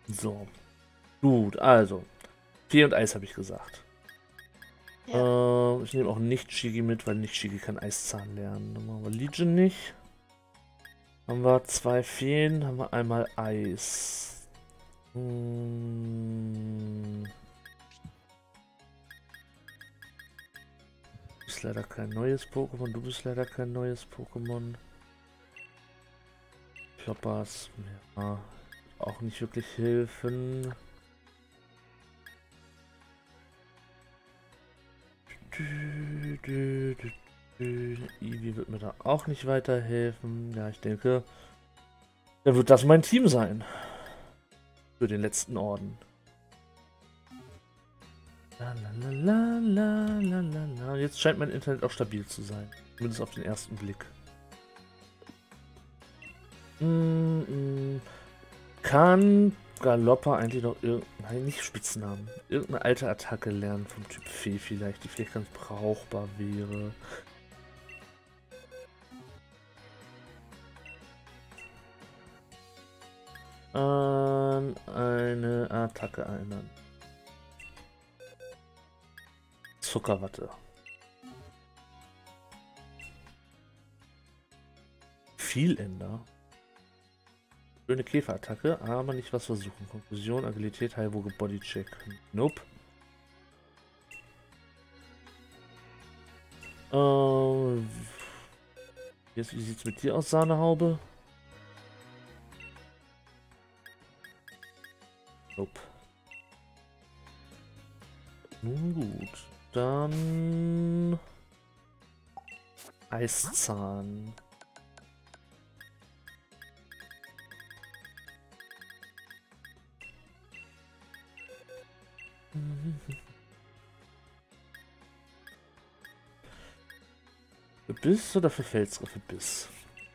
So. Gut, also. Fee und Eis habe ich gesagt. Ja. Ich nehme auch nicht Shigi mit, weil nicht Shigi kann Eiszahn lernen. Dann machen wir Legion nicht. Haben wir 2 Feen, haben wir einmal Eis. Du bist leider kein neues Pokémon, du bist leider kein neues Pokémon. Kloppers, ja, auch nicht wirklich helfen. Eevee wird mir da auch nicht weiterhelfen. Ja, ich denke, dann wird das mein Team sein. Für den letzten Orden. La, la, la, la, la, la, la. Jetzt scheint mein Internet auch stabil zu sein. Zumindest auf den ersten Blick. Kann Galoppa eigentlich noch nein, nicht Spitznamen. Irgendeine alte Attacke lernen vom Typ Fee vielleicht, die vielleicht ganz brauchbar wäre. An eine Attacke erinnern. Zuckerwatte. Vieländer. Schöne Käferattacke, aber nicht was versuchen. Konklusion, Agilität, Heilwoge, Bodycheck. Nope. Jetzt, wie sieht's mit dir aus, Sahnehaube? Nope. Nun gut. Dann Eiszahn. Für Biss oder für Felsriffe Biss?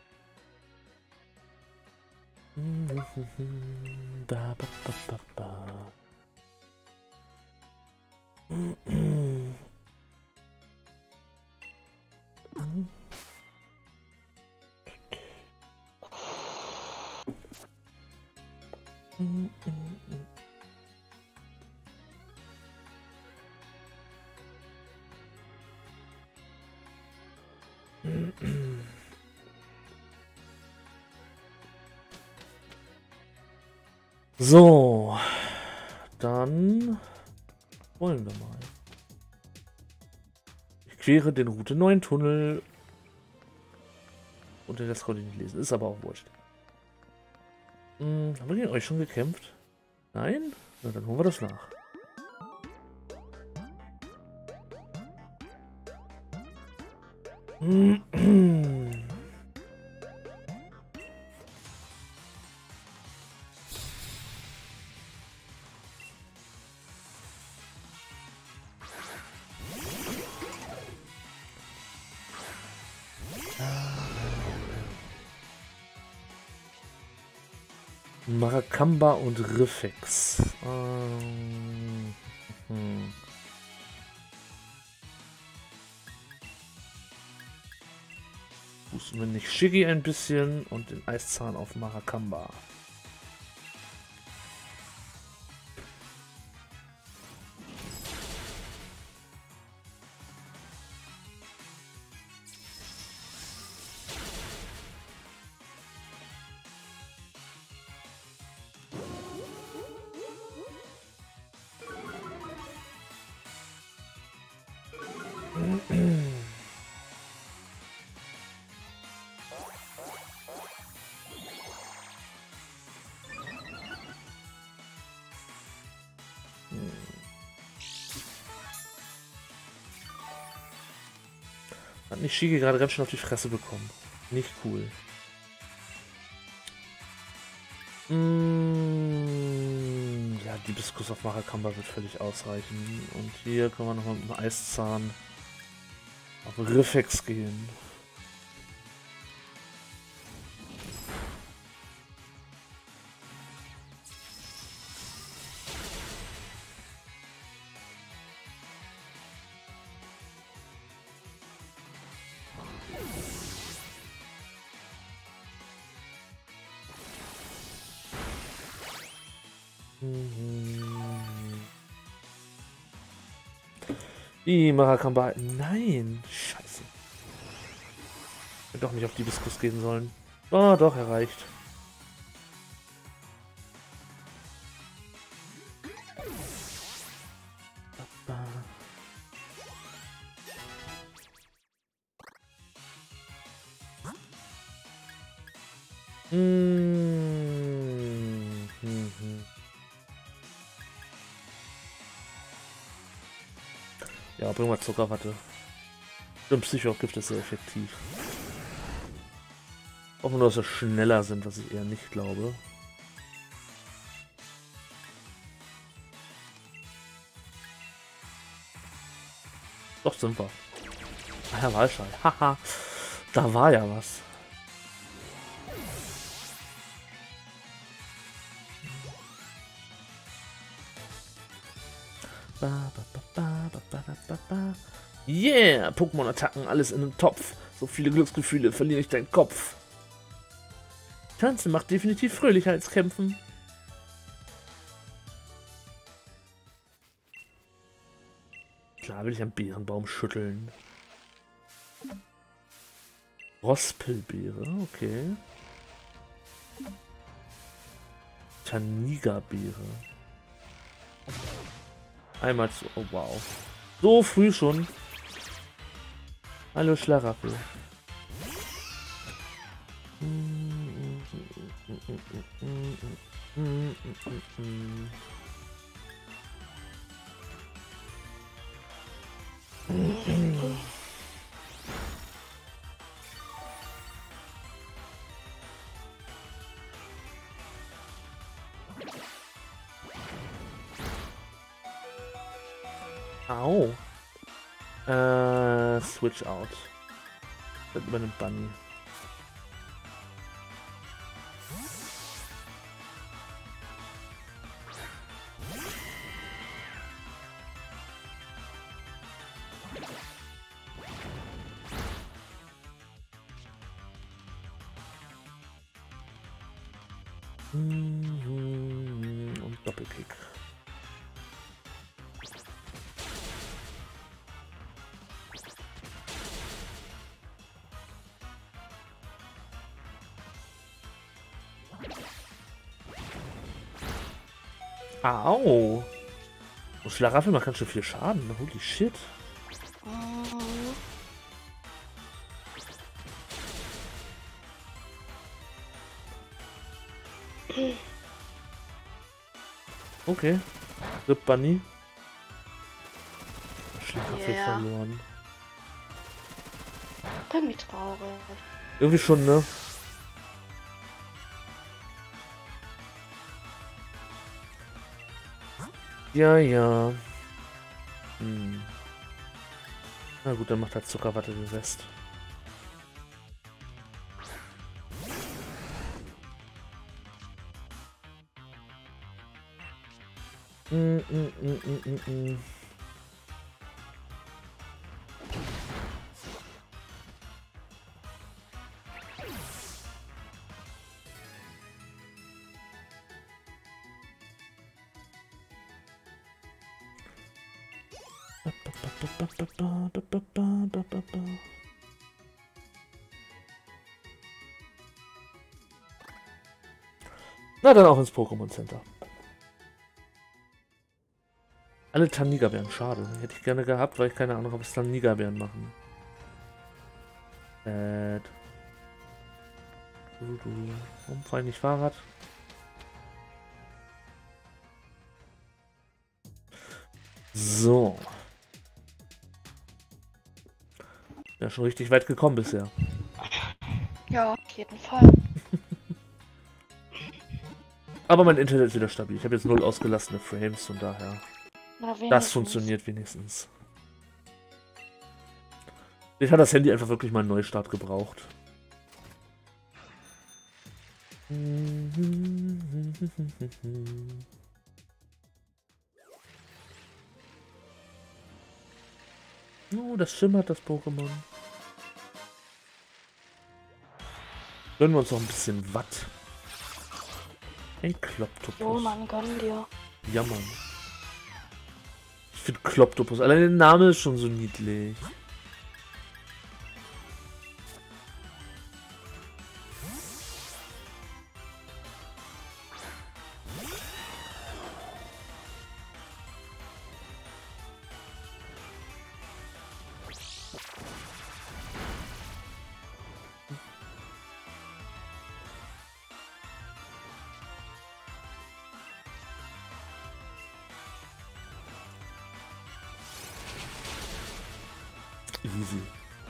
Ba, ba, ba, ba, ba. So, dann wollen wir mal. Ich quere den Route 9 Tunnel. Und den Rest konnte ich nicht lesen, ist aber auch wurscht. Haben wir gegen euch schon gekämpft? Nein? Na, dann holen wir das nach. Marakamba und Riffex. Boosten wir nicht Shiggy ein bisschen und den Eiszahn auf Marakamba. Hat nicht Shigi gerade ganz schön auf die Fresse bekommen. Nicht cool. Ja, Diebeskuss auf Marakamba wird völlig ausreichen. Und hier können wir nochmal mit dem Eiszahn auf Riffex gehen. Die Mara kann behalten. Nein, scheiße. Ich hätte doch nicht auf die Diskus gehen sollen. Oh, doch, erreicht. Ja, bring mal Zuckerwatte. Stimmt, Psychogift ist sehr effektiv. Hoffen nur, dass wir schneller sind, was ich eher nicht glaube. Doch, sind wir. Ah ja, Wahlschei. Haha. Da war ja was. Yeah! Pokémon-Attacken, alles in einem Topf. So viele Glücksgefühle, verliere ich deinen Kopf. Tanzen macht definitiv fröhlicher als kämpfen. Klar will ich am Beerenbaum schütteln. Rospelbeere, okay. Taniga-Beere. Einmal zu... Oh, wow. So früh schon. Hallo, Schlaraffel. Au. Switch out. Das übernimmt Bunny. Und Doppelkick. Au! Oh, Schlaraffel macht ganz schön viel Schaden. Holy shit. Okay. Rip Bunny. Schlaraffel verloren. Irgendwie traurig. Irgendwie schon, ne? Ja, ja. Na gut, dann macht halt Zuckerwatte den Rest. Na dann auch ins Pokémon Center. Alle Taniga-Bären, schade. Hätte ich gerne gehabt, weil ich keine Ahnung habe, was Taniga-Bären machen. Warum fahre ich nicht Fahrrad? So. Ja, schon richtig weit gekommen bisher. Ja, auf jeden Fall. Aber mein Internet ist wieder stabil. Ich habe jetzt 0 ausgelassene Frames, von daher. Na, Das funktioniert wenigstens. Ich habe das Handy einfach wirklich mal einen Neustart gebraucht. Oh, das schimmert, das Pokémon. Gönnen wir uns noch ein bisschen Watt. Ein Kloptopus. Jo, Mann, gönn dir. Ja, Mann. Ich finde Kloptopus, allein der Name ist schon so niedlich. Easy.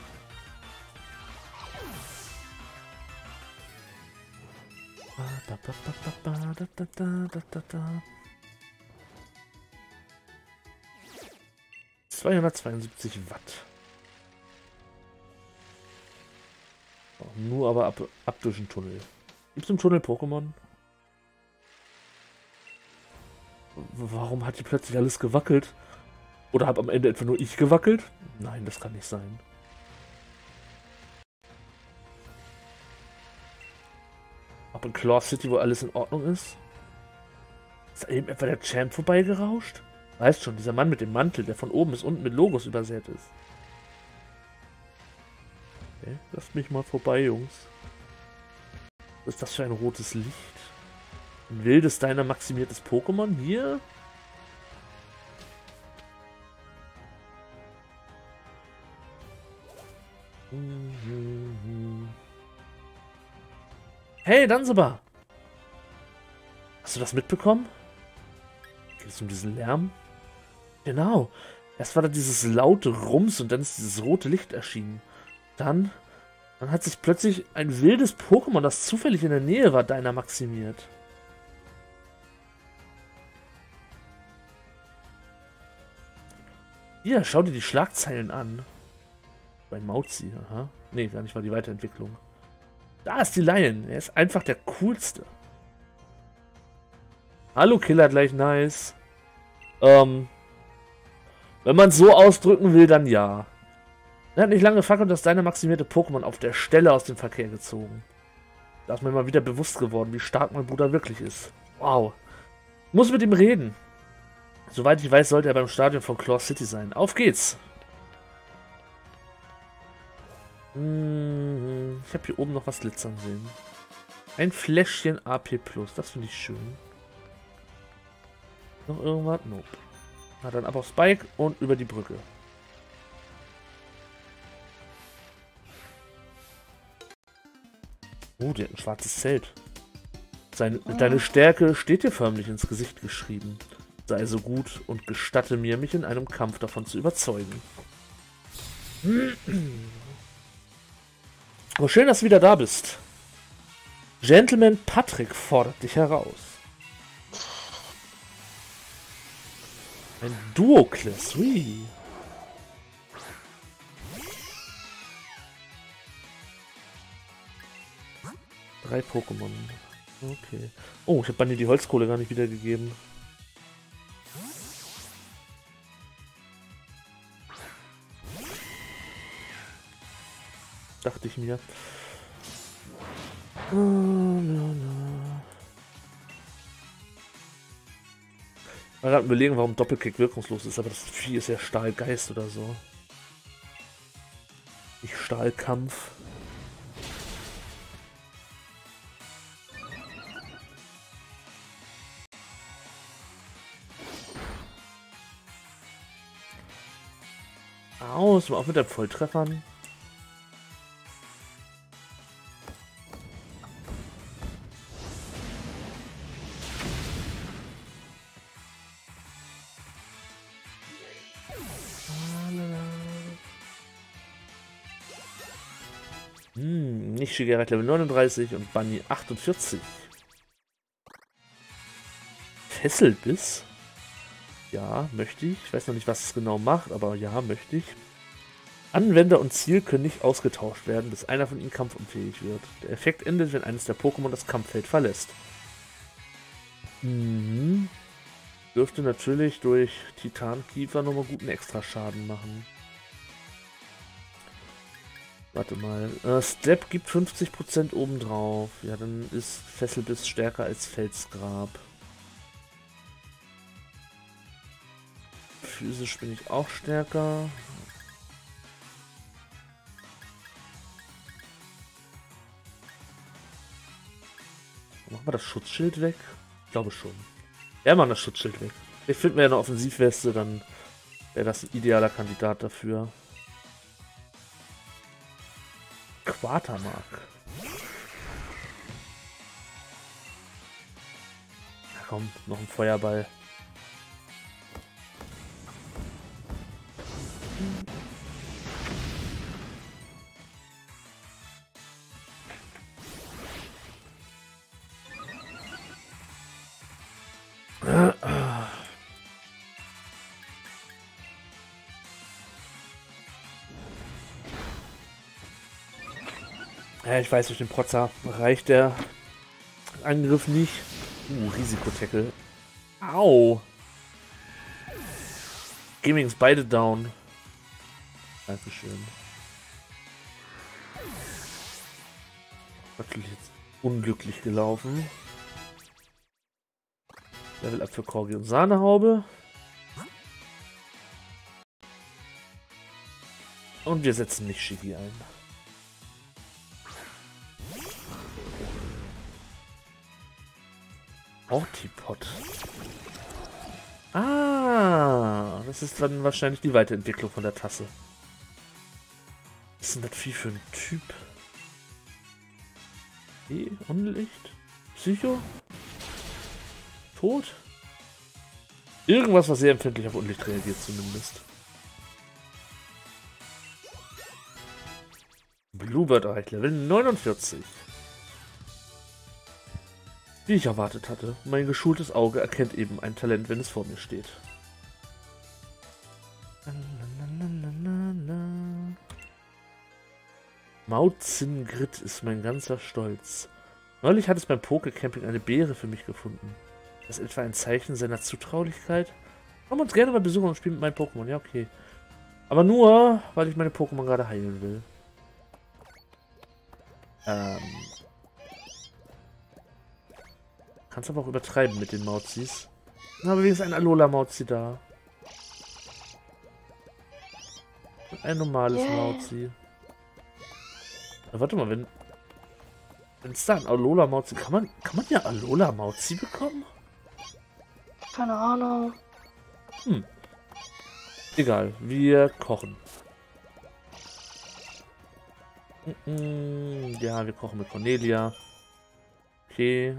Da. 272 Watt. Oh, nur aber ab durch den Tunnel. Gibt es im Tunnel Pokémon? Warum hat die plötzlich alles gewackelt? Oder habe am Ende etwa nur ich gewackelt? Nein, das kann nicht sein. Ob in Claw City, wo alles in Ordnung ist? Ist da eben etwa der Champ vorbeigerauscht? Weißt schon, dieser Mann mit dem Mantel, der von oben bis unten mit Logos übersät ist. Okay, lasst mich mal vorbei, Jungs. Was ist das für ein rotes Licht? Ein wildes, deiner maximiertes Pokémon hier? Hey, Danzibar! Hast du das mitbekommen? Geht es um diesen Lärm? Genau. Erst war da dieses laute Rums und dann ist dieses rote Licht erschienen. Dann hat sich plötzlich ein wildes Pokémon, das zufällig in der Nähe war, deiner maximiert. Hier, schau dir die Schlagzeilen an. Bei Mauzi, aha. Nee, gar nicht mal die Weiterentwicklung. Da ist die Lion. Er ist einfach der coolste. Hallo Killer, gleich nice. Wenn man es so ausdrücken will, dann ja. Er hat nicht lange gefackelt und das deine maximierte Pokémon auf der Stelle aus dem Verkehr gezogen. Da ist mir mal wieder bewusst geworden, wie stark mein Bruder wirklich ist. Wow. Muss mit ihm reden. Soweit ich weiß, sollte er beim Stadion von Claw City sein. Auf geht's! Ich habe hier oben noch was glitzern sehen. Ein Fläschchen AP+, das finde ich schön. Noch irgendwas? Nope. Na dann ab auf Spike und über die Brücke. Oh, die hat ein schwarzes Zelt. Deine Stärke steht dir förmlich ins Gesicht geschrieben. Sei so gut und gestatte mir, mich in einem Kampf davon zu überzeugen. Oh, schön, dass du wieder da bist. Gentleman Patrick fordert dich heraus. Ein Duo-Class, wie? Drei Pokémon. Okay. Oh, ich habe Bunny die Holzkohle gar nicht wiedergegeben. Dachte ich mir. Ich war gerade überlegen, warum Doppelkick wirkungslos ist, aber das Vieh ist ja Stahlgeist oder so. Nicht Stahlkampf. Aus, mal auf mit den Volltreffern. Nicht Shigerat Level 39 und Bunny 48. Fesselbiss? Ja, möchte ich. Ich weiß noch nicht, was es genau macht, aber ja, möchte ich. Anwender und Ziel können nicht ausgetauscht werden, bis einer von ihnen kampfunfähig wird. Der Effekt endet, wenn eines der Pokémon das Kampffeld verlässt. Dürfte natürlich durch Titankiefer nochmal guten Extraschaden machen. Warte mal. Step gibt 50% obendrauf. Ja, dann ist Fesselbiss stärker als Felsgrab. Physisch bin ich auch stärker. Machen wir das Schutzschild weg? Ich glaube schon. Ja, machen das Schutzschild weg. Ich finde mir ja eine Offensivweste, dann wäre das ein idealer Kandidat dafür. Quatermark. Ja, komm, noch ein Feuerball. Ja, ich weiß, durch den Protzer reicht der Angriff nicht. Risikotackle. Au! Gamings beide down. Dankeschön. Natürlich jetzt unglücklich gelaufen. Level up für Corgi und Sahnehaube. Und wir setzen nicht Shigi ein. Ortipod. Ah, das ist dann wahrscheinlich die Weiterentwicklung von der Tasse. Was ist denn das Vieh für ein Typ? Unlicht? Psycho? Tod? Irgendwas, was sehr empfindlich auf Unlicht reagiert zumindest. Bluebird erreicht Level 49. Wie ich erwartet hatte, mein geschultes Auge erkennt eben ein Talent, wenn es vor mir steht. Mautzin Grit ist mein ganzer Stolz. Neulich hat es beim Pokecamping eine Beere für mich gefunden. Das ist etwa ein Zeichen seiner Zutraulichkeit? Komm uns gerne mal besuchen und spielen mit meinen Pokémon. Ja, okay. Aber nur, weil ich meine Pokémon gerade heilen will. Kannst aber auch übertreiben mit den Mauzis. Aber wenigstens ein Alola-Mauzi da. Ein normales Mauzi. Ja, warte mal, wenn es da ein Alola-Mauzi... Kann man ja Alola-Mauzi bekommen? Keine Ahnung. Egal, wir kochen. Ja, wir kochen mit Cornelia. Okay.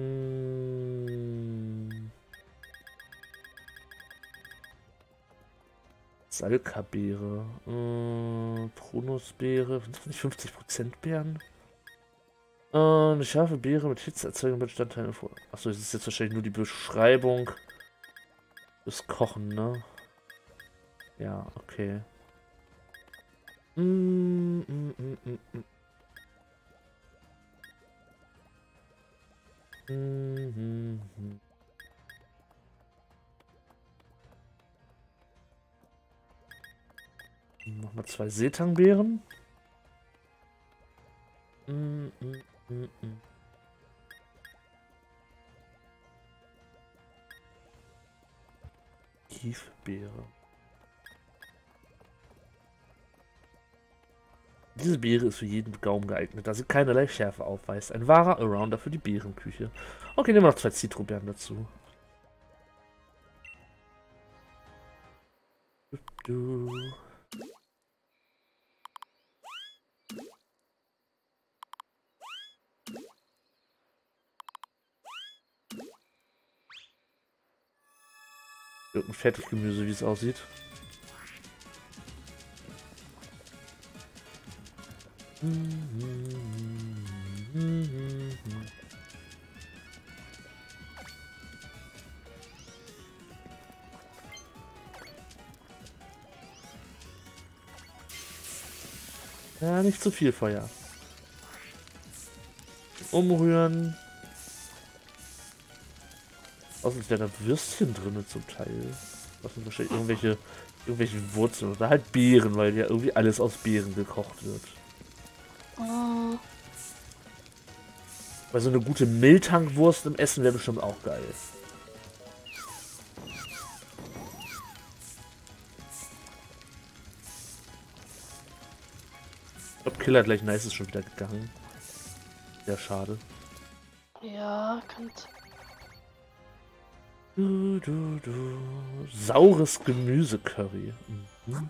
Salka-Beere. Pronusbeere. Sind das nicht 50% Beeren? Eine scharfe Beere mit Hitzeerzeugung Bestandteilen vor. Achso, das ist jetzt wahrscheinlich nur die Beschreibung des Kochen, ne? Ja, okay. Nochmal 2 Seetangbeeren. Kiefbeere. Diese Beere ist für jeden Gaumen geeignet, da sie keinerlei Schärfe aufweist. Ein wahrer Arounder für die Beerenküche. Okay, nehmen wir noch 2 Zitrobeeren dazu. Irgendein Fertiggemüse, wie es aussieht. Ja, nicht zu viel Feuer. Umrühren. Außerdem sind da Würstchen drin zum Teil. Das sind wahrscheinlich irgendwelche Wurzeln oder halt Beeren, weil ja irgendwie alles aus Beeren gekocht wird. Oh. Weil so eine gute Miltankwurst im Essen wäre bestimmt auch geil. Ich glaube, Killer gleich nice ist schon wieder gegangen. Sehr schade. Ja, könnte. Saures Gemüsecurry. Mhm.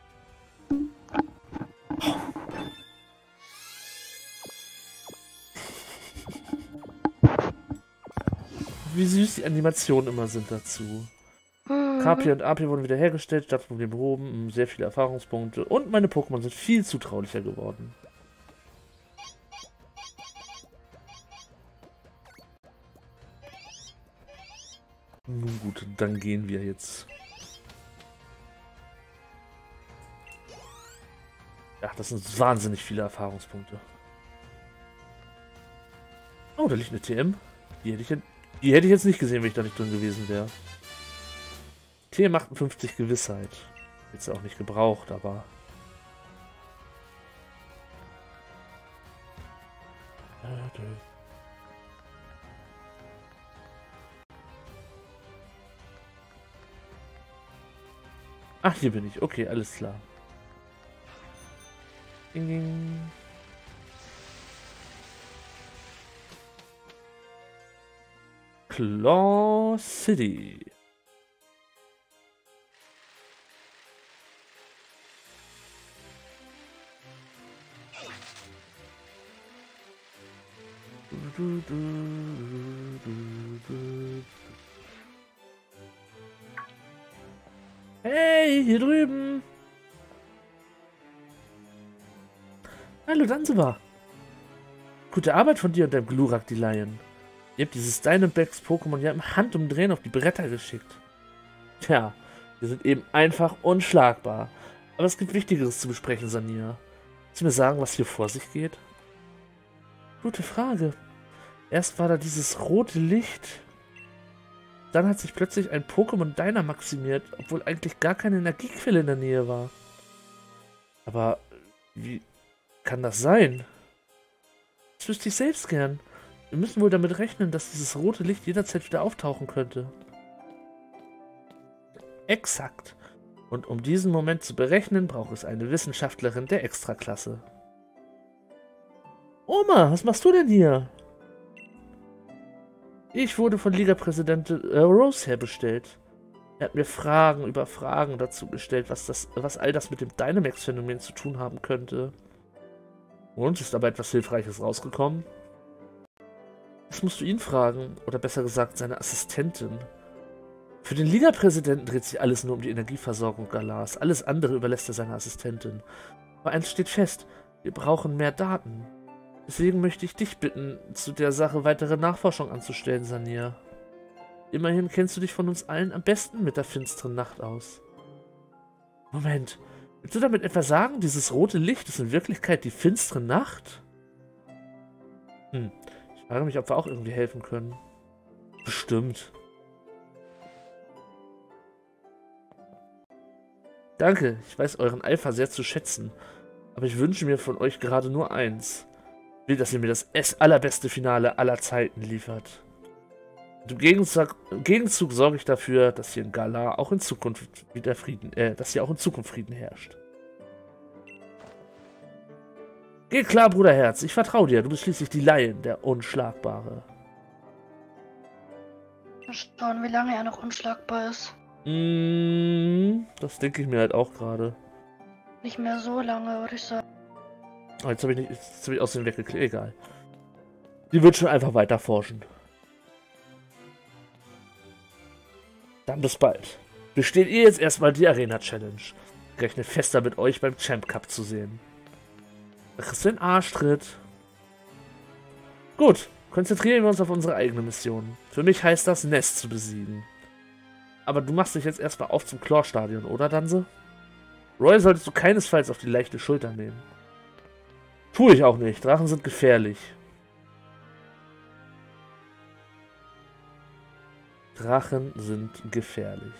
Wie süß die Animationen immer sind dazu. KP und AP wurden wiederhergestellt, Stadtproblem behoben, sehr viele Erfahrungspunkte und meine Pokémon sind viel zutraulicher geworden. Nun gut, dann gehen wir jetzt. Ja, das sind wahnsinnig viele Erfahrungspunkte. Oh, da liegt eine TM. Die hätte ich jetzt nicht gesehen, wenn ich da nicht drin gewesen wäre. TM 58 Gewissheit. Jetzt auch nicht gebraucht, aber... Ach, hier bin ich. Okay, alles klar. Ding, ding. Claw City. Hey, hier drüben. Hallo, Danzibar. Gute Arbeit von dir und deinem Glurak, die Lion. Ihr habt dieses Dynamax Pokémon ja im Handumdrehen auf die Bretter geschickt. Tja, wir sind eben einfach unschlagbar. Aber es gibt Wichtigeres zu besprechen, Sania. Willst du mir sagen, was hier vor sich geht? Gute Frage. Erst war da dieses rote Licht. Dann hat sich plötzlich ein Pokémon Dynamaximiert, obwohl eigentlich gar keine Energiequelle in der Nähe war. Aber wie kann das sein? Das wüsste ich selbst gern. Wir müssen wohl damit rechnen, dass dieses rote Licht jederzeit wieder auftauchen könnte. Exakt. Und um diesen Moment zu berechnen, braucht es eine Wissenschaftlerin der Extraklasse. Oma, was machst du denn hier? Ich wurde von Liga-Präsident Rose herbestellt. Er hat mir Fragen über Fragen dazu gestellt, was all das mit dem Dynamax-Phänomen zu tun haben könnte. Und, ist dabei etwas Hilfreiches rausgekommen? Das musst du ihn fragen, oder besser gesagt seine Assistentin. Für den Liga-Präsidenten dreht sich alles nur um die Energieversorgung Galars. Alles andere überlässt er seiner Assistentin. Aber eins steht fest, wir brauchen mehr Daten. Deswegen möchte ich dich bitten, zu der Sache weitere Nachforschung anzustellen, Sania. Immerhin kennst du dich von uns allen am besten mit der finsteren Nacht aus. Moment, willst du damit etwa sagen, dieses rote Licht ist in Wirklichkeit die finstere Nacht? Ich frage mich, ob wir auch irgendwie helfen können. Bestimmt. Danke, ich weiß euren Eifer sehr zu schätzen. Aber ich wünsche mir von euch gerade nur eins. Ich will, dass ihr mir das allerbeste Finale aller Zeiten liefert. Und im Gegenzug sorge ich dafür, dass hier in Galar auch in Zukunft wieder Frieden herrscht. Geh klar, Bruderherz, ich vertraue dir. Du bist schließlich die Lion, der Unschlagbare. Mal schauen, wie lange er noch unschlagbar ist. Das denke ich mir halt auch gerade. Nicht mehr so lange, würde ich sagen. Oh, jetzt habe ich aus dem weggeklickt. Egal. Die wird schon einfach weiter forschen. Dann bis bald. Besteht ihr jetzt erstmal die Arena-Challenge. Ich rechne fest damit, euch beim Champ Cup zu sehen. Da kriegst du den Arschtritt. Gut, konzentrieren wir uns auf unsere eigene Mission. Für mich heißt das, Nest zu besiegen. Aber du machst dich jetzt erstmal auf zum Claw-Stadion, oder, Danse? Roy solltest du keinesfalls auf die leichte Schulter nehmen. Tue ich auch nicht. Drachen sind gefährlich. Drachen sind gefährlich.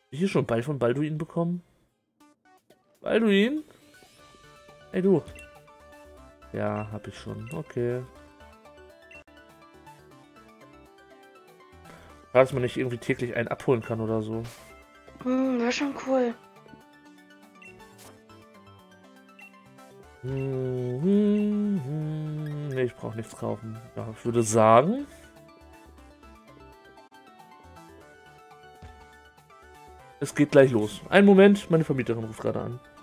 Hier schon Ball von Balduin bekommen? Balduin? Ey, du. Ja, hab ich schon. Okay. Dass man nicht irgendwie täglich einen abholen kann oder so. Wäre schon cool. Nee, ich brauche nichts kaufen. Ja, ich würde sagen... Es geht gleich los. Einen Moment, meine Vermieterin ruft gerade an.